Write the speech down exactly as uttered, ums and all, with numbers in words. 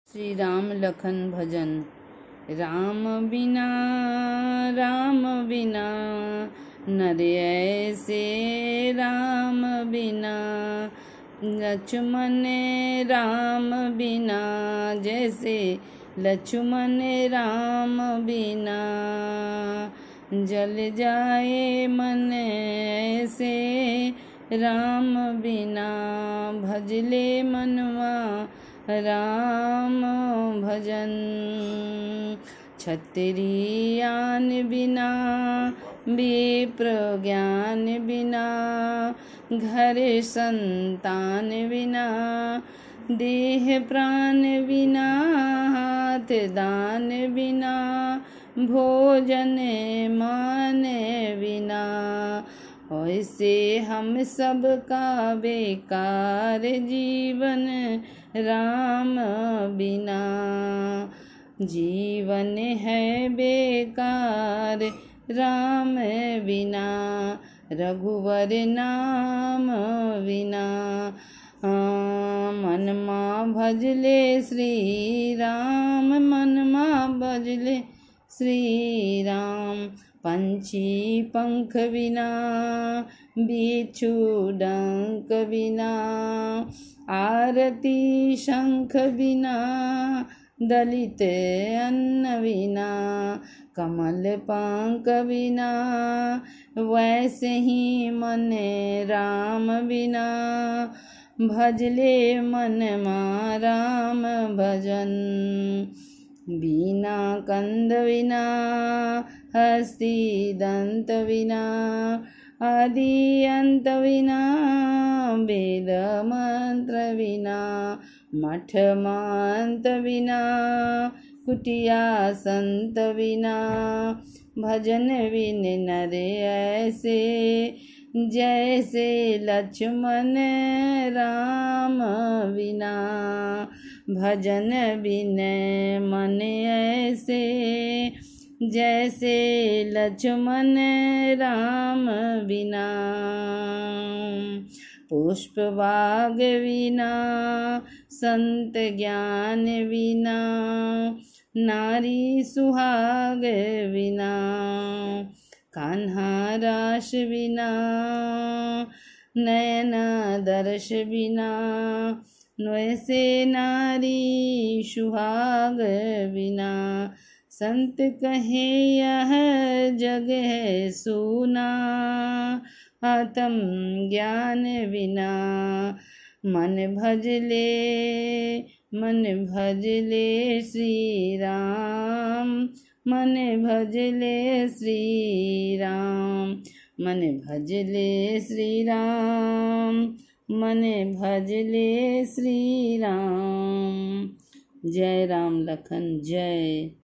श्री राम लखन भजन। राम बिना राम बिना नर ऐसे, राम बिना लक्ष्मण राम बिना जैसे, लक्ष्मण राम बिना जल जाए मन ऐसे, राम बिना भजले मनवा राम भजन। क्षत्रियान बिना विप्र ज्ञान बिना, घर संतान बिना, देह प्राण बिना, हाथ दान बिना, भोजन मान बिना, ऐसे हम सब का बेकार जीवन राम बिना। जीवन है बेकार राम बिना, रघुवर नाम बिना। मनमा भजले श्री राम, मनमा भजले श्री राम। पंछी पंख बिना, बिच्छू डंक बिना, आरती शंख बिना, दलित अन्न बिना, कमल पंख बिना, वैसे ही मन राम बिना, भजले मन मा राम भजन। बीना कंद बिना, हस्ती दंत बिना, आदि अंत बिना, वेद मंत्र बिना, मठ मंत बिना, कुटिया संत बिना, भजन बिन नर ऐसे, जैसे लक्ष्मण राम बिना। भजन बिन मन ऐसे, जैसे लक्ष्मण राम बिना। पुष्प बाग बिना, संत ज्ञान बिना, नारी सुहाग बिना, कान्हा रास बिना, नयन दर्श बिना, वैसे नारी सुहाग बिना। संत कहे यह जग है सूना, आत्म ज्ञान बिना। मन भजले मन भजले श्री राम, मन भजले श्री राम, मन भजले श्री राम, मन भजले श्री राम। जय राम लखन जय।